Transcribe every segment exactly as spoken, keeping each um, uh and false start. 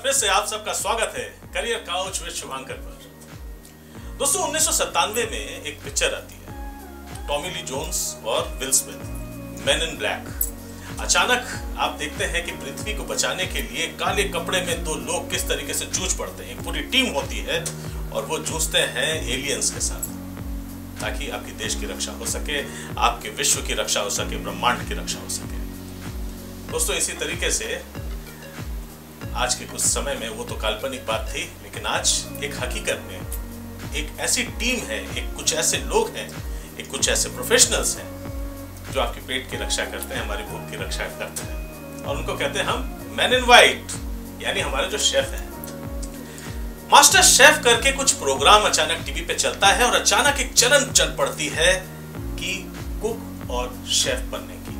फिर से आप सबका स्वागत है करियर काउच विद शुभांकर पर। दोस्तों, उन्नीस सौ सत्तानवे में एक पिक्चर आती है, टॉमी ली जोन्स और Will Smith, man in black. अचानक आप देखते हैं कि पृथ्वी को बचाने के लिए काले कपड़े में दो लोग किस तरीके से जूझ पड़ते हैं। एक पूरी टीम होती है और वो जूझते हैं एलियंस के साथ, ताकि आपके देश की रक्षा हो सके, आपके विश्व की रक्षा हो सके, ब्रह्मांड की रक्षा हो सके। दोस्तों, इसी तरीके से आज के कुछ समय में वो तो काल्पनिक बात थी, लेकिन आज एक हकीकत में एक ऐसी टीम है, एक कुछ ऐसे लोग हैं, एक कुछ ऐसे प्रोफेशनल्स हैं जो आपके पेट की रक्षा करते हैं, हमारी भूख की रक्षा करते हैं, और उनको कहते हैं हम मैन इन वाइट, यानी हमारे जो शेफ हैं। मास्टर शेफ करके कुछ प्रोग्राम अचानक टीवी पे चलता है और अचानक एक चलन चल पड़ती है कि कुक और शेफ बनने की।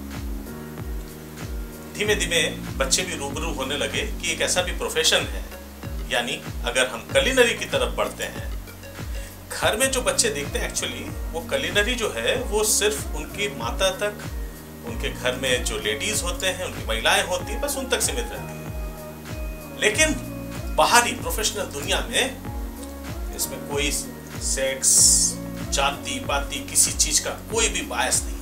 धीमे धीमे बच्चे भी रूबरू होने लगे कि एक ऐसा भी प्रोफेशन है, यानी अगर हम कलिनरी की तरफ बढ़ते हैं, घर में जो बच्चे देखते हैं एक्चुअली वो कलिनरी जो है वो सिर्फ उनकी माता तक, उनके घर में जो लेडीज होते हैं, उनकी महिलाएं होती हैं, बस उन तक सीमित रहती है। लेकिन बाहरी प्रोफेशनल दुनिया में इसमें कोई सेक्स, जाति पाति, किसी चीज का कोई भी बायस नहीं है।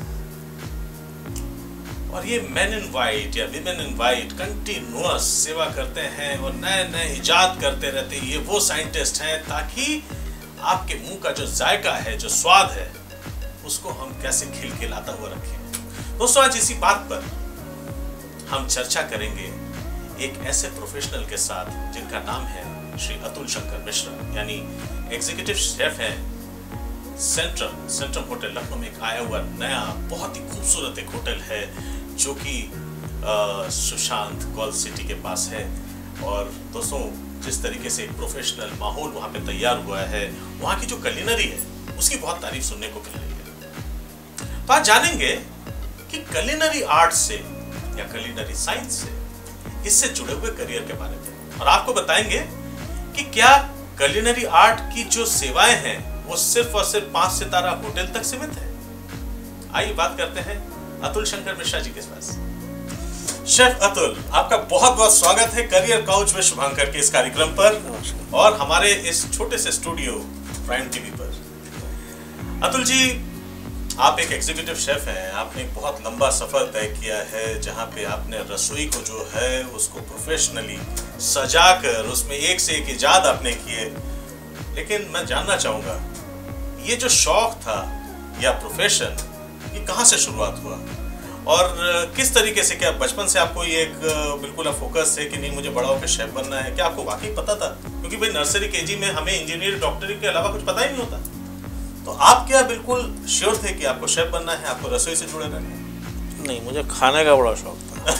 और ये मैन इन वाइट या विमेन इन वाइट कंटिन्यूअस सेवा करते हैं और नए नए इजाद करते रहते हैं। ये वो साइंटिस्ट हैं ताकि आपके मुंह का जो जायका है, जो स्वाद है, उसको हम कैसे खिलखिलाता हुआ रखें। दोस्तों, आज इसी बात पर हम चर्चा करेंगे एक ऐसे प्रोफेशनल के साथ जिनका नाम है श्री अतुल शंकर मिश्रा, यानी एग्जीक्यूटिव शेफ हैं सेंट्रम सेंट्रम होटल लखनऊ में। एक आया हुआ नया बहुत ही खूबसूरत एक होटल है जो कि सुशांत गोल्ड सिटी के पास है। और दोस्तों, जिस तरीके से एक प्रोफेशनल माहौल वहाँ पे तैयार हुआ है, वहाँ की जो कलिनरी है उसकी बहुत तारीफ सुनने को मिल रही है। तो आज जानेंगे कि कलिनरी आर्ट से या कलिनरी साइंस से, इससे जुड़े हुए करियर के बारे में, और आपको बताएंगे कि क्या कलिनरी आर्ट की जो सेवाएं हैं वो सिर्फ और सिर्फ पांच सितारा होटल तक सीमित है। आइए बात करते हैं अतुल शंकर मिश्रा जी के पास। शेफ अतुल, आपका बहुत बहुत स्वागत है करियर काउच में शुभांकर के इस कार्यक्रम पर और हमारे इस छोटे से स्टूडियो प्राइम टीवी पर। अतुल जी, आप एक एग्जीक्यूटिव शेफ हैं। आपने एक बहुत लंबा सफर तय किया है जहां पे आपने रसोई को जो है उसको प्रोफेशनली सजाकर उसमें एक से एक इजाद आपने किए। लेकिन मैं जानना चाहूंगा, ये जो शौक था या प्रोफेशन, ये कहाँ से शुरुआत हुआ और किस तरीके से? क्या बचपन से आपको ये एक बिल्कुल फोकस है कि नहीं मुझे बड़ा होकर शेफ बनना है? क्या आपको वाकई पता था? क्योंकि भाई नर्सरी केजी में हमें इंजीनियर डॉक्टरी के अलावा कुछ पता ही नहीं होता। तो आप क्या बिल्कुल श्योर थे कि आपको शेफ बनना है, आपको रसोई से जुड़े रहना है? नहीं, मुझे खाने का बड़ा शौक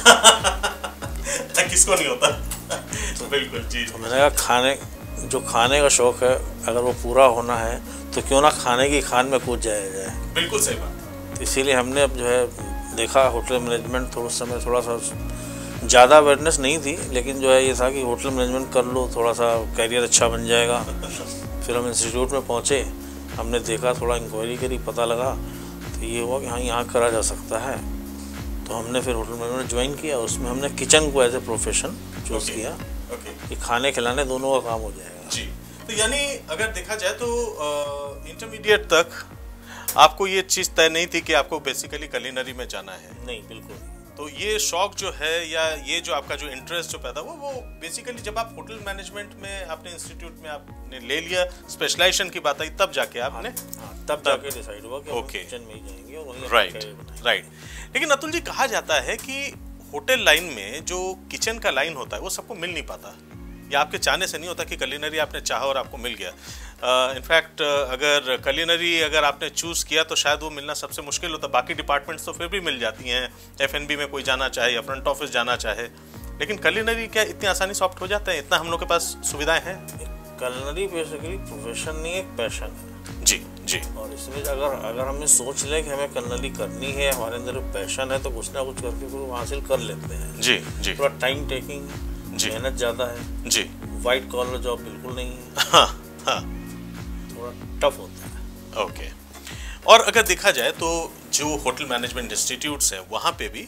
था। किसको नहीं होता? तो बिल्कुल जी। तो मैंने कहा खाने जो खाने का शौक है अगर वो पूरा होना है तो क्यों ना खाने की खान में कूद जाया जाए। बिल्कुल सही बात। तो इसीलिए हमने अब जो है देखा होटल मैनेजमेंट, थोड़ा समय थोड़ा सा ज़्यादा अवेयरनेस नहीं थी, लेकिन जो है ये था कि होटल मैनेजमेंट कर लो, थोड़ा सा कैरियर अच्छा बन जाएगा। फिर हम इंस्टीट्यूट में पहुँचे, हमने देखा, थोड़ा इंक्वायरी करी, पता लगा तो ये हुआ कि हाँ यहाँ करा जा सकता है। तो हमने फिर होटल मैनेजमेंट ज्वाइन किया। उसमें हमने किचन को एज ए प्रोफेशन चूज़ किया कि खाने खिलाने दोनों का काम हो जाएगा जी। तो यानी अगर देखा जाए तो इंटरमीडिएट तक आपको ये चीज़ तय नहीं थी कि आपको बेसिकली कलिनरी में जाना है? नहीं, बिल्कुल। तो ये शौक जो है या ये जो आपका जो इंटरेस्ट जो पैदा हुआ वो बेसिकली जब आप होटल मैनेजमेंट में आपने इंस्टीट्यूट में आपने ले लिया, स्पेशलाइजेशन की बात आई, तब जाके आपने हाँ, तब जाके डिसाइड हुआ कि ओके किचन में ही जाएंगे और वहीं राइट राइट। लेकिन अतुल जी, कहा जाता है कि होटल लाइन में जो किचन का लाइन होता है वो सबको मिल नहीं पाता, या आपके चाहने से नहीं होता कि कलिनरी आपने चाहा और आपको मिल गया। इनफैक्ट uh, अगर कलिनरी अगर आपने चूज़ किया तो शायद वो मिलना सबसे मुश्किल होता। बाकी डिपार्टमेंट्स तो फिर भी मिल जाती हैं, एफ एन बी में कोई जाना चाहे या फ्रंट ऑफिस जाना चाहे, लेकिन कलिनरी क्या इतनी आसानी से ऑप्ट हो जाता है? इतना हम लोग के पास सुविधाएं हैं? कलिनरी बेसिकली प्रोफेशन नहीं, एक पैशन है। जी जी। और इसमें अगर अगर हमें सोच लें कि हमें कलिनरी करनी है, हमारे अंदर पैशन है, तो कुछ ना कुछ करके फिर हासिल कर लेते हैं। जी जी। थोड़ा टाइम टेकिंग, मेहनत ज़्यादा है जी। वाइट कॉलर जॉब बिल्कुल नहीं है। हाँ हाँ, थोड़ा टफ होता है। ओके। और अगर देखा जाए तो जो होटल मैनेजमेंट इंस्टीट्यूट्स हैं वहाँ पे भी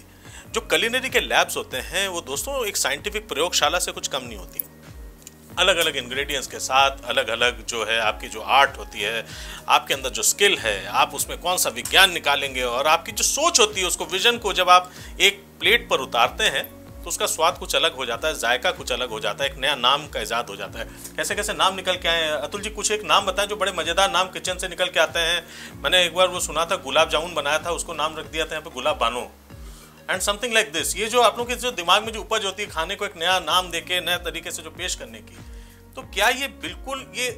जो culinary के लैब्स होते हैं वो दोस्तों एक साइंटिफिक प्रयोगशाला से कुछ कम नहीं होती। अलग अलग इंग्रेडिएंट्स के साथ अलग अलग जो है आपकी जो आर्ट होती है, आपके अंदर जो स्किल है, आप उसमें कौन सा विज्ञान निकालेंगे, और आपकी जो सोच होती है उसको, विजन को जब आप एक प्लेट पर उतारते हैं तो उसका स्वाद कुछ अलग हो जाता है, जायका कुछ अलग हो जाता है, एक नया नाम का इजाद हो जाता है। कैसे कैसे नाम निकल के आए हैं अतुल जी, कुछ एक नाम बताएं जो बड़े मज़ेदार नाम किचन से निकल के आते हैं। मैंने एक बार वो सुना था, गुलाब जामुन बनाया था, उसको नाम रख दिया था यहाँ पे Gulab Bano and something like this. ये जो आप लोगों के जो दिमाग में जो उपज होती है खाने को एक नया नाम देके नए तरीके से जो पेश करने की, तो क्या ये बिल्कुल ये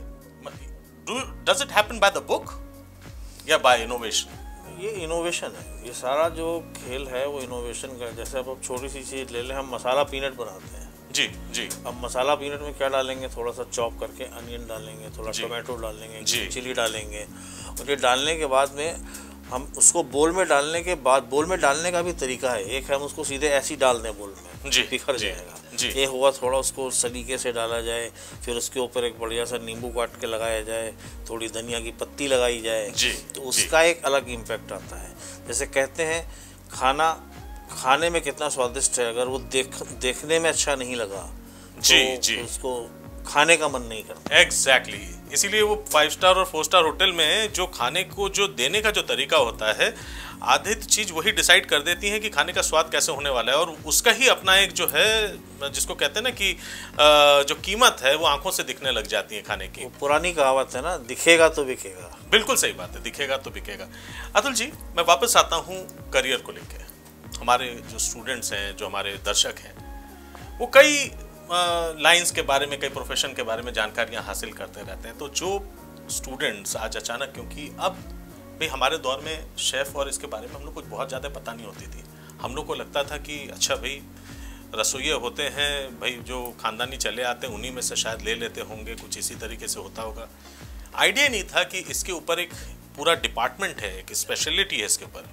does it happen by the book या बाय इनोवेशन? ये इनोवेशन है, ये सारा जो खेल है वो इनोवेशन का है। जैसे अब छोटी सी चीज़ ले लें, हम मसाला पीनट बनाते हैं। जी जी। अब मसाला पीनट में क्या डालेंगे, थोड़ा सा चॉप करके अनियन डालेंगे, थोड़ा जी। टोमेटो डालेंगे, जी। चिली डालेंगे, और ये डालने के बाद में हम उसको बोल में डालने के बाद, बोल में डालने का भी तरीका है। एक हम उसको सीधे ऐसे ही डाल दें बोल में, जी, बिखर जी, जाएगा। जी। ये हुआ, थोड़ा उसको सलीके से डाला जाए, फिर उसके ऊपर एक बढ़िया सा नींबू काट के लगाया जाए, थोड़ी धनिया की पत्ती लगाई जाए, जी, तो जी। उसका एक अलग इम्पैक्ट आता है। जैसे कहते हैं खाना खाने में कितना स्वादिष्ट है, अगर वो देख देखने में अच्छा नहीं लगा जी, तो जी। उसको खाने का मन नहीं करता। Exactly exactly. इसीलिए वो फाइव स्टार और फोर स्टार होटल में जो खाने को जो देने का जो तरीका होता है, आधी चीज़ वही डिसाइड कर देती है कि खाने का स्वाद कैसे होने वाला है, और उसका ही अपना एक जो है, जिसको कहते हैं ना कि जो कीमत है वो आंखों से दिखने लग जाती है खाने की। वो पुरानी कहावत है ना, दिखेगा तो बिकेगा। बिल्कुल सही बात है, दिखेगा तो बिकेगा। अतुल जी, मैं वापस आता हूँ करियर को लेके। हमारे जो स्टूडेंट्स हैं, जो हमारे दर्शक हैं, वो कई लाइंस के बारे में, कई प्रोफेशन के बारे में जानकारियाँ हासिल करते रहते हैं। तो जो स्टूडेंट्स आज अचानक, क्योंकि अब भाई हमारे दौर में शेफ़ और इसके बारे में हम लोग को बहुत ज़्यादा पता नहीं होती थी। हम लोग को लगता था कि अच्छा भाई रसोइये होते हैं, भाई जो ख़ानदानी चले आते हैं उन्हीं में से शायद ले लेते होंगे, कुछ इसी तरीके से होता होगा। आइडिया नहीं था कि इसके ऊपर एक पूरा डिपार्टमेंट है, एक स्पेशलिटी है इसके ऊपर।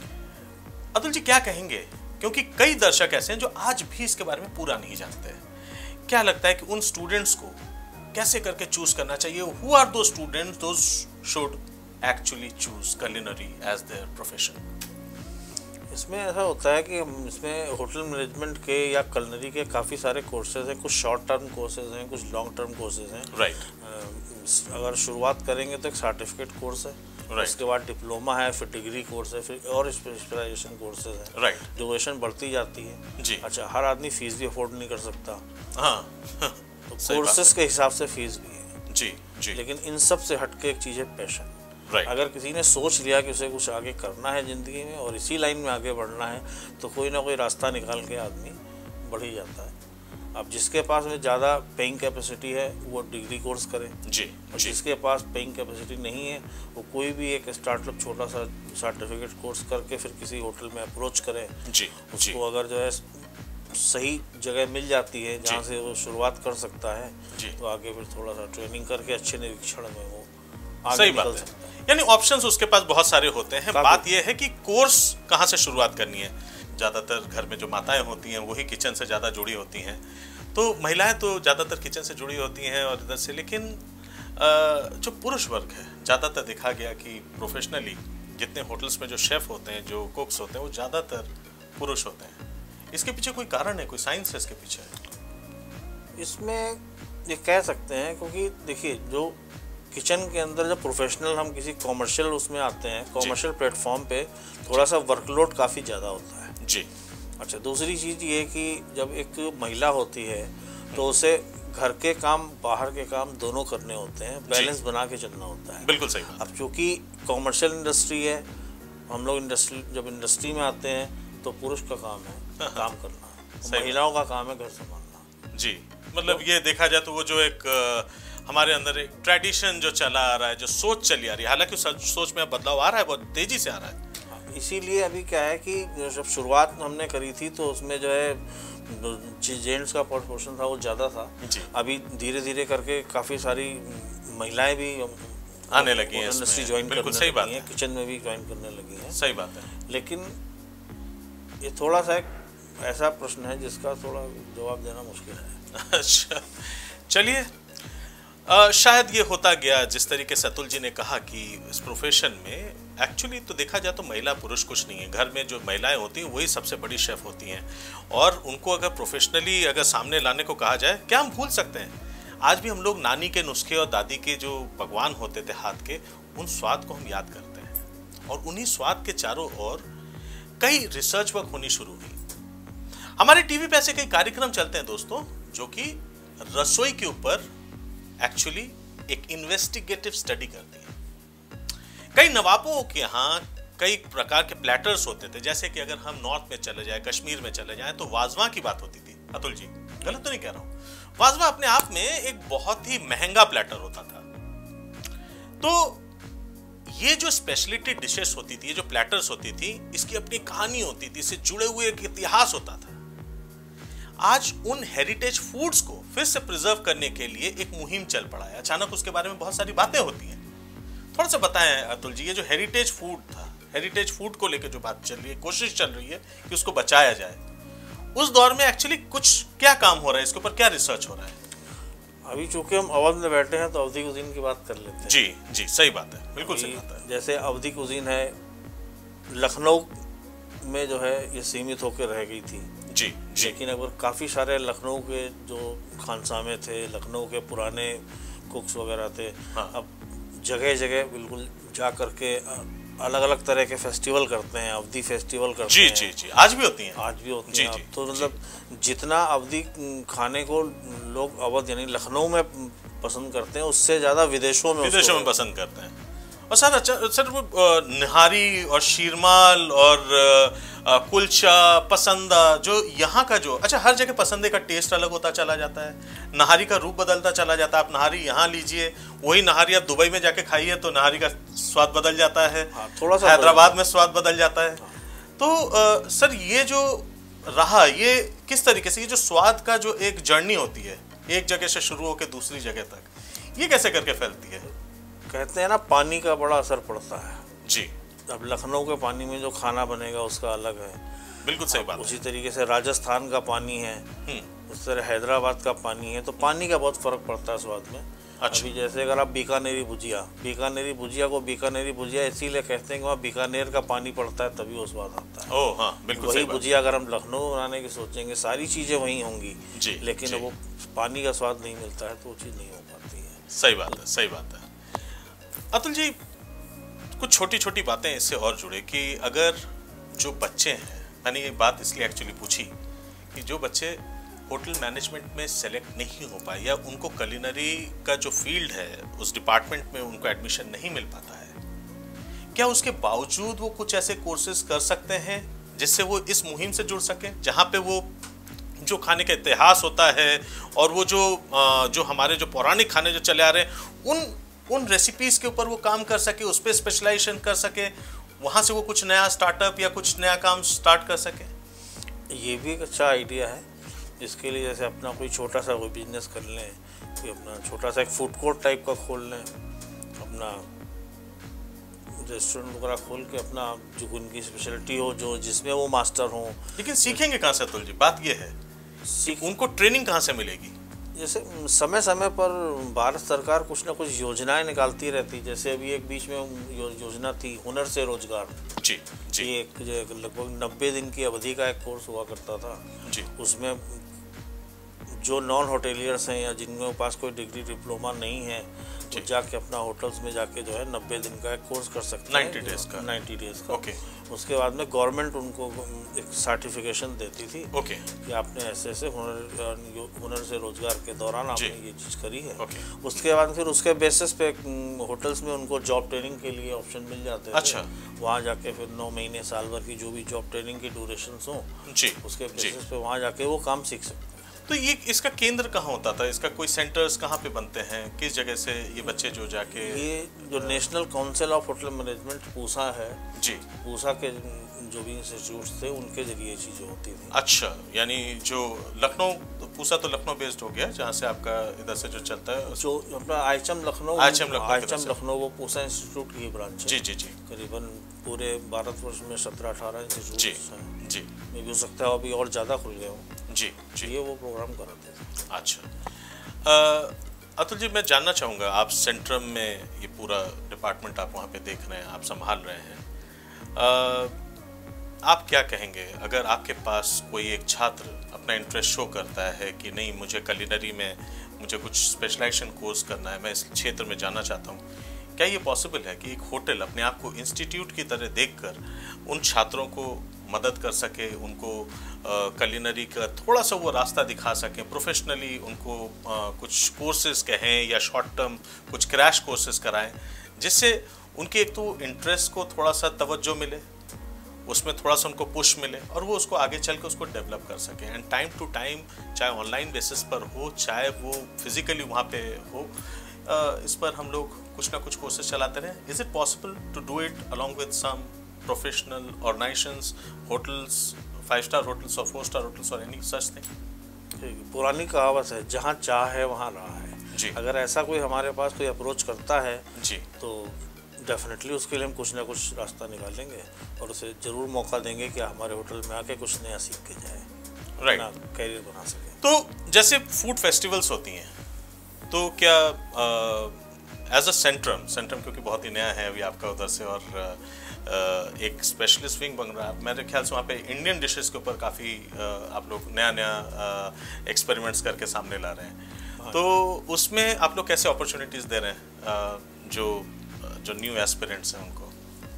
अतुल जी क्या कहेंगे, क्योंकि कई दर्शक ऐसे हैं जो आज भी इसके बारे में पूरा नहीं जानते हैं। क्या लगता है कि उन स्टूडेंट्स को कैसे करके चूज करना चाहिए? Who are those students those should actually choose culinary as their profession? इसमें ऐसा होता है कि हम इसमें होटल मैनेजमेंट के या culinary के काफ़ी सारे कोर्सेज हैं। कुछ शॉर्ट टर्म कोर्सेज हैं, कुछ लॉन्ग टर्म कोर्सेज हैं। राइट। अगर शुरुआत करेंगे तो एक सर्टिफिकेट कोर्स है, Right. उसके बाद डिप्लोमा है, फिर डिग्री कोर्स है, फिर और स्पेशलाइजेशन कोर्सेज हैं। राइट। ड्यूरेशन बढ़ती जाती है जी। अच्छा, हर आदमी फीस भी अफोर्ड नहीं कर सकता, हाँ तो सही बात कोर्सेज के हिसाब से फीस भी है। जी जी। लेकिन इन सब से हटके एक चीज़ है पैशन। राइट। अगर किसी ने सोच लिया कि उसे कुछ आगे करना है ज़िंदगी में और इसी लाइन में आगे बढ़ना है, तो कोई ना कोई रास्ता निकाल के आदमी बढ़ ही जाता है। अब जिसके पास में ज़्यादा पेइंग कैपेसिटी है वो डिग्री कोर्स करे, जी और जी। जिसके पास पेइंग कैपेसिटी नहीं है वो कोई भी एक स्टार्टअप छोटा सा सर्टिफिकेट कोर्स करके फिर किसी होटल में अप्रोच करे। जी जी। उसको अगर जो है सही जगह मिल जाती है जहाँ जी। से वो शुरुआत कर सकता है, जी। तो आगे फिर थोड़ा सा ट्रेनिंग करके अच्छे निरीक्षण में वो आगे सही निकल बात है, सकता है। यानी ऑप्शंस उसके पास बहुत सारे होते हैं। काफी। बात यह है कि कोर्स कहाँ से शुरुआत करनी है। ज़्यादातर घर में जो माताएं होती हैं वही किचन से ज़्यादा जुड़ी होती हैं, तो महिलाएं तो ज़्यादातर किचन से जुड़ी होती हैं और इधर से। लेकिन जो पुरुष वर्ग है, ज़्यादातर देखा गया कि प्रोफेशनली जितने होटल्स में जो शेफ़ होते हैं, जो कुक्स होते हैं, वो ज़्यादातर पुरुष होते हैं। इसके पीछे कोई कारण है, कोई साइंस है इसके पीछे? इसमें ये कह सकते हैं, क्योंकि देखिए जो किचन के अंदर जब प्रोफेशनल हम किसी कॉमर्शियल उसमें आते हैं, कॉमर्शियल प्लेटफॉर्म पे थोड़ा सा वर्कलोड काफ़ी ज़्यादा होता है। जी। अच्छा, दूसरी चीज़ ये कि जब एक महिला होती है तो उसे घर के काम बाहर के काम दोनों करने होते हैं, बैलेंस बना के चलना होता है। बिल्कुल सही बात। अब चूँकि कॉमर्शियल इंडस्ट्री है, हम लोग इंडस्ट्री जब इंडस्ट्री में आते हैं तो पुरुष का काम है काम करना, महिलाओं का काम है घर संभालना। जी, मतलब ये देखा जाए तो वो जो एक हमारे अंदर एक ट्रेडिशन जो चला आ रहा है, जो सोच चली आ रही है, हालांकि उस सोच में बदलाव आ रहा है, बहुत तेजी से आ रहा है। इसीलिए अभी क्या है कि जब शुरुआत हमने करी थी तो उसमें जो है जेंट्स का पोर्शन था वो ज़्यादा था। जी। अभी धीरे धीरे करके काफ़ी सारी महिलाएं भी आने लगी हैं, इंडस्ट्री ज्वाइन करने सही बात लगी हैं, किचन में भी ज्वाइन करने लगी हैं। सही बात है। लेकिन ये थोड़ा सा एक ऐसा प्रश्न है जिसका थोड़ा जवाब देना मुश्किल है। अच्छा, चलिए आ, शायद ये होता गया जिस तरीके से अतुल जी ने कहा कि इस प्रोफेशन में एक्चुअली तो देखा जाए तो महिला पुरुष कुछ नहीं है। घर में जो महिलाएं होती हैं वही सबसे बड़ी शेफ होती हैं, और उनको अगर प्रोफेशनली अगर सामने लाने को कहा जाए, क्या हम भूल सकते हैं? आज भी हम लोग नानी के नुस्खे और दादी के जो पकवान होते थे हाथ के, उन स्वाद को हम याद करते हैं, और उन्हीं स्वाद के चारों ओर कई रिसर्च वर्क होनी शुरू हुई। हमारे टीवी पे ऐसे कई कार्यक्रम चलते हैं दोस्तों, जो कि रसोई के ऊपर एक्चुअली एक इन्वेस्टिगेटिव स्टडी करती है। कई नवाबों के यहाँ कई प्रकार के प्लेटर्स होते थे, जैसे कि अगर हम नॉर्थ में चले जाए, कश्मीर में चले जाए, तो वाजवा की बात होती थी। अतुल जी गलत तो नहीं कह रहा हूं? वाजवा अपने आप में एक बहुत ही महंगा प्लेटर होता था। तो ये जो स्पेशलिटी डिशेस होती थी, ये जो प्लेटर्स होती थी, इसकी अपनी कहानी होती थी, इससे जुड़े हुए एक इतिहास होता था। आज उन हेरिटेज फूड्स को फिर से प्रिजर्व करने के लिए एक मुहिम चल पड़ा है। अचानक उसके बारे में बहुत सारी बातें होती हैं। थोड़ा सा बताएं अतुल जी, ये जो हेरिटेज फूड था, हेरिटेज फूड को लेकर जो बात चल रही है, कोशिश चल रही है कि उसको बचाया जाए, उस दौर में एक्चुअली कुछ क्या काम हो रहा है, इसके ऊपर क्या रिसर्च हो रहा है? अभी चूंकि हम अवध में बैठे हैं तो अवधी कुजीन की बात कर लेते हैं। जी जी, सही बात है, बिल्कुल सही बात है। जैसे अवधी कुजीन है, लखनऊ में जो है ये सीमित होकर रह गई थी। जी जी। लेकिन अगर काफ़ी सारे लखनऊ के जो खानसामे थे, लखनऊ के पुराने कुक्स वगैरह थे, हाँ। अब जगह जगह बिल्कुल जा करके अलग अलग तरह के फेस्टिवल करते हैं। अवधी फेस्टिवल करते जी हैं। जी जी, आज भी होती हैं। आज भी होती जी, हैं। जी, तो मतलब जितना अवधी खाने को लोग अवध यानी लखनऊ में पसंद करते हैं, उससे ज़्यादा विदेशों में विदेशों में पसंद करते हैं। और सर अच्छा सर वो निहारी और शीरमाल और कुलचा पसंदा, जो यहाँ का जो अच्छा हर जगह पसंदे का टेस्ट अलग होता चला जाता है, नहारी का रूप बदलता चला जाता है। आप नहारी यहाँ लीजिए, वही नहारी आप दुबई में जाके खाइए तो नहारी का स्वाद बदल जाता है। हाँ, थोड़ा सा हैदराबाद में स्वाद बदल जाता है। तो आ, सर ये जो रहा, ये किस तरीके से ये जो स्वाद का जो एक जर्नी होती है, एक जगह से शुरू होकर दूसरी जगह तक, ये कैसे करके फैलती है? कहते हैं ना पानी का बड़ा असर पड़ता है जी। अब लखनऊ के पानी में जो खाना बनेगा उसका अलग है। बिल्कुल सही बात। उसी तरीके से राजस्थान का पानी है, उस तरह हैदराबाद का पानी है, तो पानी का बहुत फर्क पड़ता है स्वाद में। अच्छा। अभी जैसे अगर आप बीकानेरी भुजिया बीकानेरी भुजिया को बीकानेरी भुजिया इसीलिए कहते हैं कि वहाँ बीकानेर का पानी पड़ता है तभी वो स्वाद आता है। ओह हाँ, बिल्कुल वही सही बात। भुजिया अगर हम लखनऊ बनाने की सोचेंगे, सारी चीज़ें वहीं होंगी, जी, लेकिन जी। वो पानी का स्वाद नहीं मिलता है तो वो चीज़ नहीं हो पाती है। सही बात है, सही बात है। अतुल जी कुछ छोटी छोटी बातें इससे और जुड़े कि अगर जो बच्चे हैं, मैंने ये बात इसलिए एक्चुअली पूछी कि जो बच्चे होटल मैनेजमेंट में सेलेक्ट नहीं हो पाए या उनको कुलिनरी का जो फील्ड है उस डिपार्टमेंट में उनको एडमिशन नहीं मिल पाता है, क्या उसके बावजूद वो कुछ ऐसे कोर्सेज कर सकते हैं जिससे वो इस मुहिम से जुड़ सके, जहाँ पे वो जो खाने का इतिहास होता है और वो जो जो हमारे जो पौराणिक खाने जो चले आ रहे हैं उन उन रेसिपीज के ऊपर वो काम कर सके, उस पर स्पेशलाइजेशन कर सके, वहाँ से वो कुछ नया स्टार्टअप या कुछ नया काम स्टार्ट कर सके? ये भी एक अच्छा आइडिया है। इसके लिए जैसे अपना कोई छोटा सा कोई बिजनेस कर लें, कोई अपना छोटा सा एक फूड कोर्ट टाइप का खोल लें, अपना रेस्टोरेंट वगैरह खोल के अपना जो उनकी स्पेशलिटी हो, जो जिसमें वो मास्टर हों। लेकिन सीखेंगे कहाँ से अतुल जी? बात ये है सीख उनको ट्रेनिंग कहाँ से मिलेगी? जैसे समय समय पर भारत सरकार कुछ ना कुछ योजनाएं निकालती रहती। जैसे अभी एक बीच में यो, योजना थी हुनर से रोजगार। जी जी। ये एक लगभग नब्बे दिन की अवधि का एक कोर्स हुआ करता था जी। उसमें जो नॉन होटेलियर्स हैं या जिनके पास कोई डिग्री डिप्लोमा नहीं है वो जाके अपना होटल्स में जाके जो है नब्बे दिन का एक कोर्स कर सकते हैं, नाइन्टी डेज का नाइन्टी डेज का। ओके। उसके बाद में गवर्नमेंट उनको एक सर्टिफिकेशन देती थी ओके कि आपने ऐसे ऐसे हुनर हुनर से रोजगार के दौरान आपने ये चीज़ करी है। ओके। उसके बाद फिर उसके बेसिस पे होटल्स में उनको जॉब ट्रेनिंग के लिए ऑप्शन मिल जाते थे। अच्छा। वहाँ जाके फिर नौ महीने साल भर की जो भी जॉब ट्रेनिंग की ड्यूरेशन हो, जी, उसके जी। बेसिस पे वहाँ जाके वो काम सीख सकते हैं। तो ये इसका केंद्र कहाँ होता था? इसका कोई सेंटर्स कहाँ पे बनते हैं? किस जगह से ये बच्चे जो जाके? ये जो National Council of Hotel Management Pusa है जी, पूसा के जो भी इंस्टीट्यूट्स थे उनके जरिए चीज़ें होती थी। अच्छा, यानी जो लखनऊ पूसा तो लखनऊ बेस्ड हो गया, जहाँ से आपका इधर से जो चलता है जो अपना IHM Lucknow IHM Lucknow IHM Lucknow वो पूसा इंस्टीट्यूट की ब्रांच है। जी जी जी करीबन पूरे भारतवर्ष में सत्रह अठारह इंस्टीट्यूट्स हैं। जी ये भी हो सकता है अभी और ज़्यादा खुल गए हों। जी जी। ये वो प्रोग्राम कराते थे। अच्छा, अतुल जी, मैं जानना चाहूँगा, आप सेंट्रम में ये पूरा डिपार्टमेंट आप वहाँ पे देख रहे हैं, आप संभाल रहे हैं, आ, आप क्या कहेंगे अगर आपके पास कोई एक छात्र अपना इंटरेस्ट शो करता है कि नहीं, मुझे कुलिनरी में मुझे कुछ स्पेशलाइजेशन कोर्स करना है, मैं इस क्षेत्र में जाना चाहता हूँ, क्या ये पॉसिबल है कि एक होटल अपने आप को इंस्टीट्यूट की तरह देखकर उन छात्रों को मदद कर सके, उनको कुलिनरी का थोड़ा सा वो रास्ता दिखा सकें, प्रोफेशनली उनको आ, कुछ कोर्सेज कहें या शॉर्ट टर्म कुछ क्रैश कोर्सेज कराएं, जिससे उनके एक तो इंटरेस्ट को थोड़ा सा तवज्जो मिले, उसमें थोड़ा सा उनको पुश मिले और वो उसको आगे चल के उसको डेवलप कर सकें, एंड टाइम टू टाइम, चाहे ऑनलाइन बेसिस पर हो चाहे वो फिजिकली वहाँ पे हो, आ, इस पर हम लोग कुछ ना कुछ कोर्सेज चलाते रहें. Is it possible to do it along with some professional organisations, hotels, five star hotels और फोर स्टार होटल्स और एनी सच थिंग? पुरानी कहावत है, जहाँ चाह है वहाँ राह है जी. अगर ऐसा कोई हमारे पास कोई अप्रोच करता है जी, तो डेफिनेटली उसके लिए हम कुछ ना कुछ रास्ता निकालेंगे और उसे ज़रूर मौका देंगे कि हमारे होटल में आके कुछ नया सीख के जाए, राइट, कैरियर बना सके. तो जैसे फूड फेस्टिवल्स होती हैं, तो क्या एज अ सेंट्रम सेंट्रम क्योंकि बहुत ही नया है अभी आपका उधर से, और uh, एक स्पेशलिस्ट विंग बन रहा है, मेरे ख्याल से वहाँ पे इंडियन डिशेस के ऊपर काफ़ी uh, आप लोग नया नया एक्सपेरिमेंट्स करके सामने ला रहे हैं, हाँ. तो उसमें आप लोग कैसे अपॉर्चुनिटीज़ दे रहे हैं uh, जो जो न्यू एस्पिरेंट्स हैं उनको?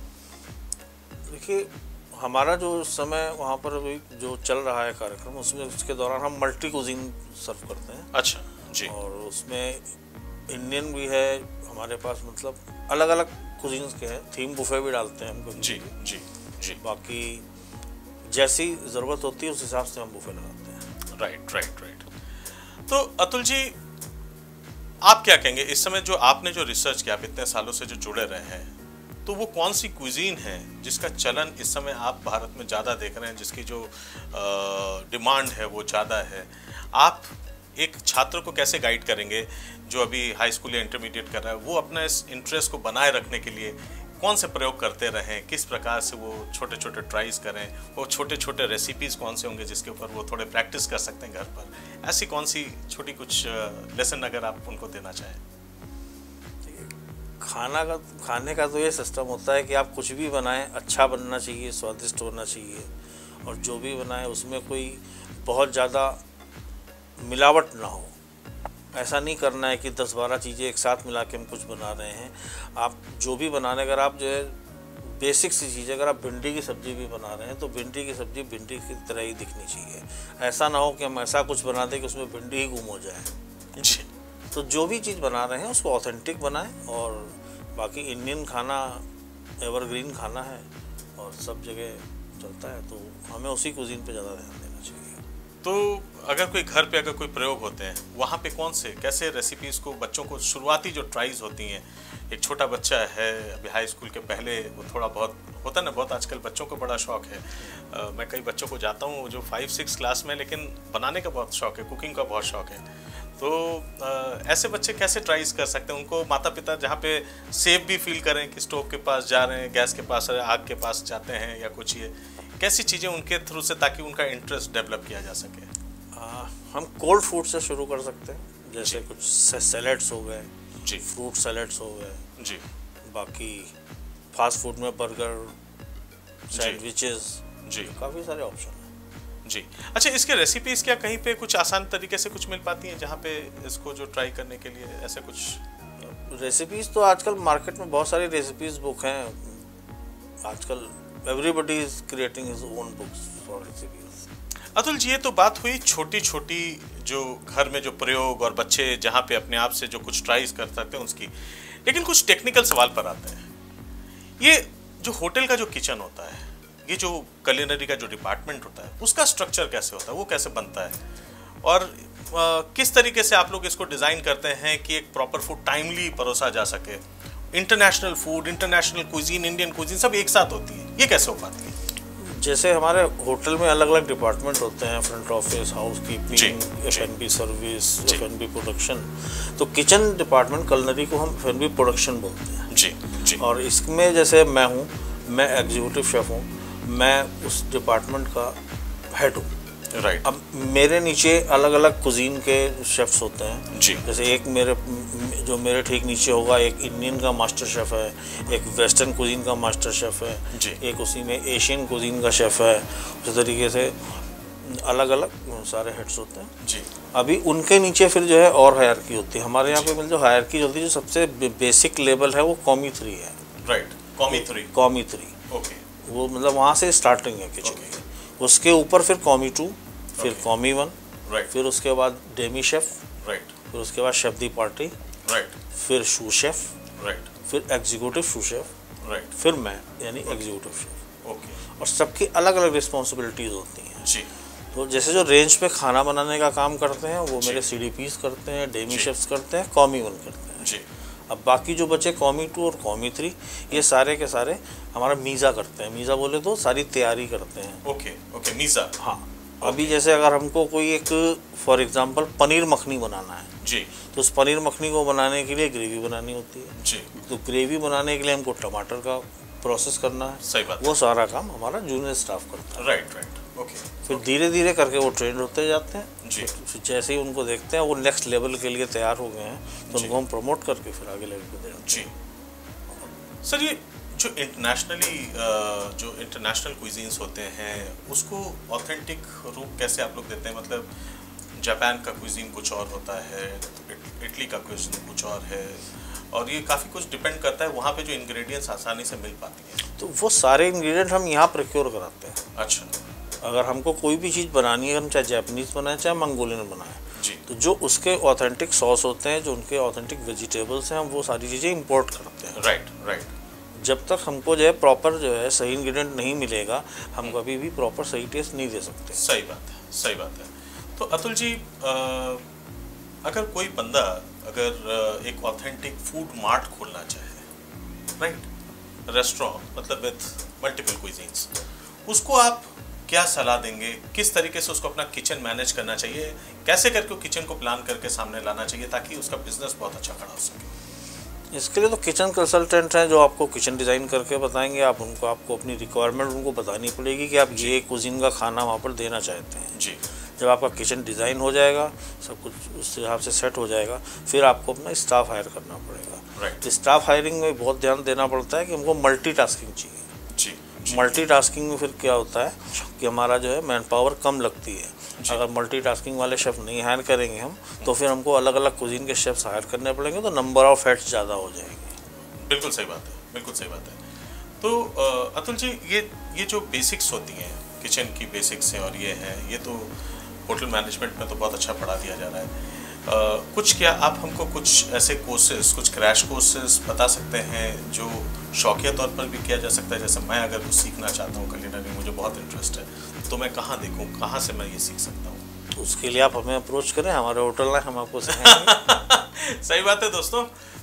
देखिए, हमारा जो समय वहाँ पर अभी जो चल रहा है कार्यक्रम, उसमें उसके दौरान हम मल्टी कुजीन सर्व करते हैं. अच्छा जी. और उसमें इंडियन भी है हमारे पास, मतलब अलग अलग कुजीन्स के हैं, थीम बुफे भी डालते हैं हमको. जी जी जी. बाकी जैसी ज़रूरत होती है उस हिसाब से हम बुफे लगाते हैं. Right right right. तो अतुल जी, आप क्या कहेंगे इस समय जो आपने जो रिसर्च किया, आप इतने सालों से जो जुड़े रहे हैं, तो वो कौन सी क्विजीन है जिसका चलन इस समय आप भारत में ज़्यादा देख रहे हैं, जिसकी जो डिमांड है वो ज़्यादा है? आप एक छात्र को कैसे गाइड करेंगे जो अभी हाई स्कूल या इंटरमीडिएट कर रहा है, वो अपना इस इंटरेस्ट को बनाए रखने के लिए कौन से प्रयोग करते रहें, किस प्रकार से वो छोटे छोटे ट्राइज करें, वो छोटे छोटे रेसिपीज़ कौन से होंगे जिसके ऊपर वो थोड़े प्रैक्टिस कर सकते हैं घर पर? ऐसी कौन सी छोटी कुछ लेसन अगर आप उनको देना चाहें? खाना का खाने का तो ये सिस्टम होता है कि आप कुछ भी बनाएं, अच्छा बनना चाहिए, स्वादिष्ट होना चाहिए, और जो भी बनाएं उसमें कोई बहुत ज़्यादा मिलावट ना हो. ऐसा नहीं करना है कि दस बारह चीज़ें एक साथ मिला के हम कुछ बना रहे हैं. आप जो भी बनाने, अगर आप जो है बेसिक सी चीज़, अगर आप भिंडी की सब्ज़ी भी बना रहे हैं तो भिंडी की सब्ज़ी भिंडी की तरह ही दिखनी चाहिए. ऐसा ना हो कि हम ऐसा कुछ बना दें कि उसमें भिंडी ही गुम हो जाए. जी. तो जो भी चीज़ बना रहे हैं उसको ऑथेंटिक बनाएं. और बाकी इंडियन खाना एवरग्रीन खाना है और सब जगह चलता है, तो हमें उसी कुजीन पे ज़्यादा ध्यान देना चाहिए. तो अगर कोई घर पे अगर कोई प्रयोग होते हैं, वहाँ पे कौन से कैसे रेसिपीज़ को बच्चों को शुरुआती जो ट्राइज होती हैं, एक छोटा बच्चा है अभी हाई स्कूल के पहले, वो थोड़ा बहुत होता है ना, बहुत आजकल बच्चों को बड़ा शौक है. आ, मैं कई बच्चों को जाता हूँ जो फाइव सिक्स क्लास में, लेकिन बनाने का बहुत शौक है, कुकिंग का बहुत शौक है. तो आ, ऐसे बच्चे कैसे ट्राइज कर सकते हैं? उनको माता पिता जहाँ पे सेफ भी फील करें कि स्टोव के पास जा रहे हैं, गैस के पास, आग के पास जाते हैं या कुछ, ये कैसी चीज़ें उनके थ्रू से ताकि उनका इंटरेस्ट डेवलप किया जा सके? आ, हम कोल्ड फूड से शुरू कर सकते हैं, जैसे कुछ सैलेड्स हो गए जी, फ्रूट सैलेड्स हो गए जी, बाकी फास्ट फूड में बर्गर, सैंडविचेस, जी, काफ़ी सारे ऑप्शन हैं. जी. अच्छा, इसके रेसिपीज़ क्या कहीं पे कुछ आसान तरीके से कुछ मिल पाती हैं जहाँ पे इसको जो ट्राई करने के लिए ऐसे कुछ रेसिपीज़? तो आजकल मार्केट में बहुत सारी रेसिपीज़ बुक हैं. आजकल everybody is creating his own books for recipes. Atul ji, ये तो बात हुई छोटी छोटी जो घर में जो प्रयोग और बच्चे जहाँ पे अपने आप से जो कुछ ट्राइज कर सकते हैं उसकी, लेकिन कुछ टेक्निकल सवाल पर आते हैं. ये जो होटल का जो किचन होता है, ये जो कुलिनरी का जो डिपार्टमेंट होता है, उसका स्ट्रक्चर कैसे होता है, वो कैसे बनता है, और आ, किस तरीके से आप लोग इसको डिज़ाइन करते हैं कि एक प्रॉपर फूड टाइमली परोसा जा सके? International food, international cuisine, Indian cuisine सब एक साथ होती है, ये कैसे हो पाती है? जैसे हमारे होटल में अलग अलग डिपार्टमेंट होते हैं, front office, housekeeping, F N B service, F N B production. तो किचन डिपार्टमेंट कुलिनरी को हम एफ एन बी प्रोडक्शन बोलते हैं. जी जी. और इसमें जैसे मैं हूँ, मैं एग्जीक्यूटिव शेफ हूँ, मैं उस डिपार्टमेंट का हेड हूँ. राइट। अब मेरे नीचे अलग अलग कुजीन के शेफ्स होते हैं जी। जैसे एक मेरे जो मेरे ठीक नीचे होगा एक इंडियन का मास्टर शेफ़ है, एक वेस्टर्न कुजीन का मास्टर शेफ़ है जी। एक उसी में एशियन कुजीन का शेफ़ है। उस तरीके से अलग अलग सारे हेड्स होते हैं जी। अभी उनके नीचे फिर जो है और हायरकी होती है। हमारे यहाँ पे मतलब जो हायरकी होती है जो सबसे बेसिक लेवल है वो कॉमी थ्री है। Right. Commis three. Commis three okay. वो मतलब वहाँ से स्टार्टिंग है किचन की। उसके ऊपर फिर कॉमी टू, फिर कॉमी वन, राइट। फिर उसके बाद डेमी शेफ, राइट। फिर उसके बाद शेफ दी पार्टी, राइट। फिर शू शेफ, राइट। फिर एग्जीक्यूटिव शू शेफ, राइट। फिर मैं यानी एग्जीक्यूटिव शेफ। ओके। और सबकी अलग अलग रिस्पॉन्सिबिलिटीज़ होती हैं। जी। तो जैसे जो रेंज पे खाना बनाने का काम करते हैं वो मेरे सी डी पीज करते हैं, डेमी शेफ्स करते हैं, कॉमी वन करते हैं। जी। अब बाकी जो बचे कॉमी टू और कॉमी थ्री ये सारे के सारे हमारा मीज़ा करते हैं। मीज़ा बोले तो सारी तैयारी करते हैं। ओके। ओके। मीज़ा। हाँ। अभी जैसे अगर हमको कोई एक फॉर एग्जांपल पनीर मखनी बनाना है जी। तो उस पनीर मखनी को बनाने के लिए ग्रेवी बनानी होती है। जी। तो ग्रेवी बनाने के लिए हमको टमाटर का प्रोसेस करना है। सही बात। वो सारा काम हमारा जूनियर स्टाफ करता है। राइट। राइट। ओके। फिर धीरे धीरे करके वो ट्रेंड होते जाते हैं। जी। फिर जैसे ही उनको देखते हैं वो नेक्स्ट लेवल के लिए तैयार हो गए हैं तो उनको हम प्रमोट करके फिर आगे लेवल पे दे रहे हैं। जी। सर ये जो इंटरनेशनली जो इंटरनेशनल क्विजीन्स होते हैं उसको ऑथेंटिक रूप कैसे आप लोग देते हैं? मतलब जापान का क्विजीन कुछ और होता है, इटली का क्विजीन कुछ और है और ये काफ़ी कुछ डिपेंड करता है वहाँ पे जो इंग्रेडिएंट्स आसानी से मिल पाती हैं। तो वो सारे इंग्रेडिएंट हम यहाँ प्रोक्योर कराते हैं। अच्छा। अगर हमको कोई भी चीज़ बनानी है हम चाहे जापानीज़ बनाए चाहे मंगोलियन बनाए जी। तो जो उसके ऑथेंटिक सॉस होते हैं जो उनके ऑथेंटिक वेजिटेबल्स हैं हम वो सारी चीज़ें इंपोर्ट करते हैं। राइट। राइट। जब तक हमको जो है प्रॉपर जो है सही इंग्रेडिएंट नहीं मिलेगा हम कभी भी प्रॉपर सही टेस्ट नहीं दे सकते। सही बात है। सही बात है। तो अतुल जी आ, अगर कोई बंदा अगर एक ऑथेंटिक फूड मार्ट खोलना चाहे, राइट, रेस्टोरेंट मतलब विथ मल्टीपल क्विजीन्स, उसको आप क्या सलाह देंगे? किस तरीके से उसको अपना किचन मैनेज करना चाहिए? कैसे करके किचन को प्लान करके सामने लाना चाहिए ताकि उसका बिजनेस बहुत अच्छा खड़ा हो सके? इसके लिए तो किचन कंसल्टेंट हैं जो आपको किचन डिज़ाइन करके बताएंगे। आप उनको आपको अपनी रिक्वायरमेंट उनको बतानी पड़ेगी कि आप ये कुजीन का खाना वहाँ पर देना चाहते हैं। जी। जब आपका किचन डिज़ाइन हो जाएगा सब कुछ उस हिसाब से सेट हो जाएगा फिर आपको अपना स्टाफ हायर करना पड़ेगा। राइट। स्टाफ हायरिंग में बहुत ध्यान देना पड़ता है कि हमको मल्टीटास्किंग चाहिए। जी। मल्टीटास्किंग में फिर क्या होता है कि हमारा जो है मैन पावर कम लगती है। अगर मल्टीटास्किंग वाले शेफ़ नहीं हायर करेंगे हम तो फिर हमको अलग अलग कुजीन के शेफ्स हायर करने पड़ेंगे तो नंबर ऑफ हेड्स ज़्यादा हो जाएंगे। बिल्कुल सही बात है। बिल्कुल सही बात है। तो अतुल जी ये ये जो बेसिक्स होती हैं किचन की बेसिक्स हैं और ये है ये तो होटल मैनेजमेंट में तो बहुत अच्छा पढ़ा दिया जा रहा है। Uh, कुछ क्या आप हमको कुछ ऐसे कोर्सेज कुछ क्रैश कोर्सेज बता सकते हैं जो शौकिया तौर पर भी किया जा सकता है? जैसे मैं अगर कुछ सीखना चाहता हूँ कुलिनरी, मुझे बहुत इंटरेस्ट है, तो मैं कहाँ देखूँ, कहाँ से मैं ये सीख सकता हूँ? तो उसके लिए आप हमें अप्रोच करें, हमारे होटल में हम आपको सिखाएंगे। सही बात है दोस्तों।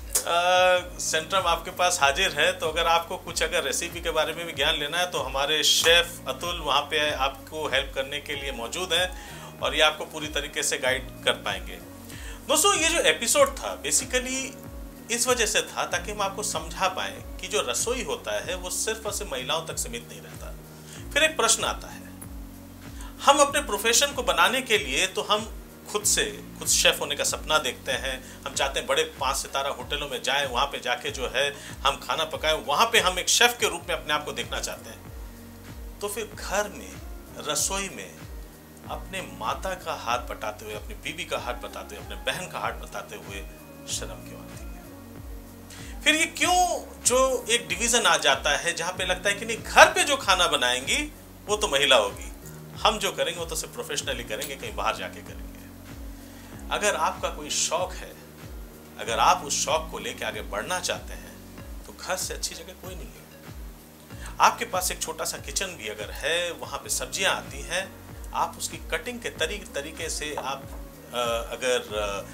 सेंट्रम आपके पास हाजिर है, तो अगर आपको कुछ अगर रेसिपी के बारे में भी ज्ञान लेना है तो हमारे शेफ़ अतुल वहाँ पे आपको हेल्प करने के लिए मौजूद हैं और ये आपको पूरी तरीके से गाइड कर पाएंगे। दोस्तों ये जो एपिसोड था बेसिकली इस वजह से था ताकि हम आपको समझा पाएं कि जो रसोई होता है वो सिर्फ और सिर्फ महिलाओं तक सीमित नहीं रहता। फिर एक प्रश्न आता है, हम अपने प्रोफेशन को बनाने के लिए तो हम खुद से खुद शेफ होने का सपना देखते हैं, हम चाहते हैं बड़े पाँच सितारा होटलों में जाएं, वहाँ पे जाके जो है हम खाना पकाएं, वहाँ पे हम एक शेफ के रूप में अपने आप को देखना चाहते हैं। तो फिर घर में रसोई में अपने माता का हाथ बटाते हुए, अपनी बीवी का हाथ बताते हुए, अपने बहन का हाथ बताते हुए शर्म क्यों आती है? फिर ये क्यों जो एक डिवीजन आ जाता है जहाँ पे लगता है कि नहीं घर पे जो खाना बनाएंगी वो तो महिला होगी, हम जो करेंगे वो तो सिर्फ प्रोफेशनली करेंगे, कहीं बाहर जाके करेंगे। अगर आपका कोई शौक है, अगर आप उस शौक को लेके आगे बढ़ना चाहते हैं तो घर से अच्छी जगह कोई नहीं है। आपके पास एक छोटा सा किचन भी अगर है, वहाँ पे सब्जियाँ आती हैं, आप उसकी कटिंग के तरीके तरीके से आप आ, अगर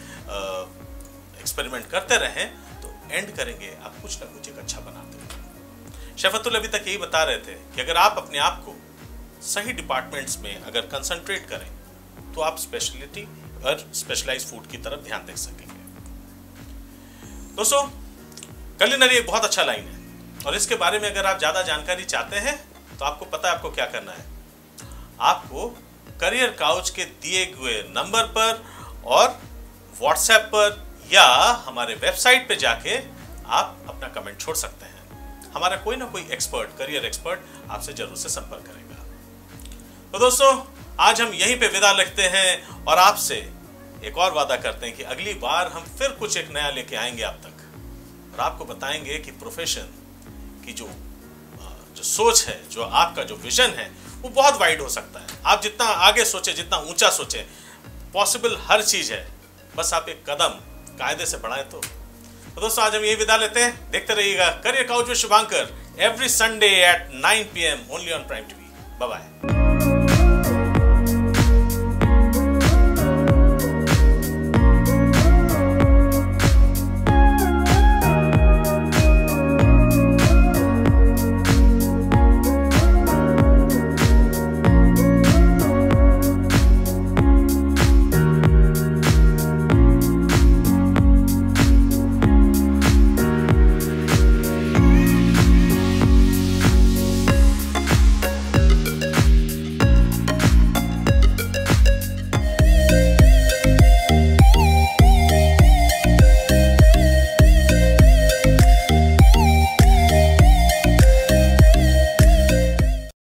एक्सपेरिमेंट करते रहें तो एंड करेंगे आप कुछ ना कुछ एक अच्छा बनाते हैं। शेफ अतुल अभी तक यही बता रहे थे कि अगर आप अपने आप को सही डिपार्टमेंट्स में अगर कंसंट्रेट करें तो आप स्पेशलिटी और स्पेशलाइज्ड फूड की तरफ ध्यान दे सकेंगे। दोस्तों कुलिनरी एक बहुत अच्छा लाइन है और इसके बारे में अगर आप ज़्यादा जानकारी चाहते हैं तो आपको पता है आपको क्या करना है। आपको करियर काउच के दिए हुए नंबर पर और व्हाट्सएप पर या हमारे वेबसाइट पे जाके आप अपना कमेंट छोड़ सकते हैं। हमारा कोई ना कोई एक्सपर्ट, करियर एक्सपर्ट आपसे जरूर से संपर्क करेगा। तो दोस्तों, आज हम यहीं पे विदा लिखते हैं और आपसे एक और वादा करते हैं कि अगली बार हम फिर कुछ एक नया लेके आएंगे आप तक और आपको बताएंगे कि प्रोफेशन की जो जो सोच है, जो आपका जो विजन है, वो बहुत वाइड हो सकता है। आप जितना आगे सोचे, जितना ऊंचा सोचे, पॉसिबल हर चीज है, बस आप एक कदम कायदे से बढ़ाएं। तो, तो दोस्तों, आज हम यही विदा लेते हैं। देखते रहिएगा career couch with Shubhankar every Sunday at nine P M only on Prime TV. Bye bye.